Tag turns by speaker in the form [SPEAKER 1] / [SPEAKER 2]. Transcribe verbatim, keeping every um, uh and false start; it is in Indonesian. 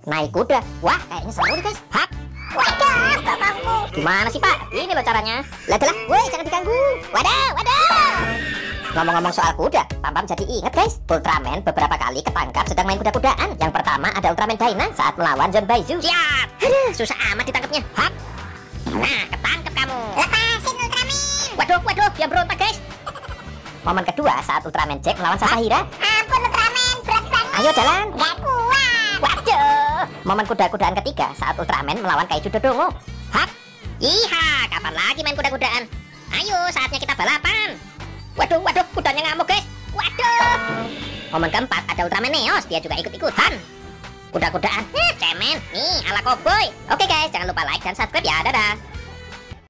[SPEAKER 1] naik kuda. Wah, kayaknya seru nih guys. Hap.
[SPEAKER 2] Waduh, bapakku.
[SPEAKER 1] Gimana sih Pak? Ini loh caranya. Lah lah, woi jangan diganggu. Waduh, waduh. Ngomong-ngomong soal kuda, Pam-Pam jadi inget guys, Ultraman beberapa kali ketangkap sedang main kuda-kudaan. Yang pertama ada Ultraman Dyna saat melawan John Baizu.
[SPEAKER 2] Siap.
[SPEAKER 1] Aduh, susah amat ditangkapnya. Hap.
[SPEAKER 2] Nah, ketangkep kamu. Lepasin Ultraman.
[SPEAKER 1] Waduh, waduh, dia berontak guys. Momen kedua saat Ultraman Jack melawan Sasahira.
[SPEAKER 2] Ampun Ultraman, berat banget.
[SPEAKER 1] Ayo jalan.
[SPEAKER 2] Gak kuat.
[SPEAKER 1] Waduh. Momen kuda-kudaan ketiga saat Ultraman melawan Kaiju Dodongo. Hap.
[SPEAKER 2] Iha, kapan lagi main kuda-kudaan? Ayo, saatnya kita balapan.
[SPEAKER 1] Waduh, waduh, kudanya ngamuk guys.
[SPEAKER 2] Waduh.
[SPEAKER 1] Momen keempat ada Ultraman Neos, dia juga ikut-ikutan. Kuda-kudaan.
[SPEAKER 2] Eh, cemen. Nih, ala koboi.
[SPEAKER 1] Oke guys, jangan lupa like dan subscribe ya. Dadah.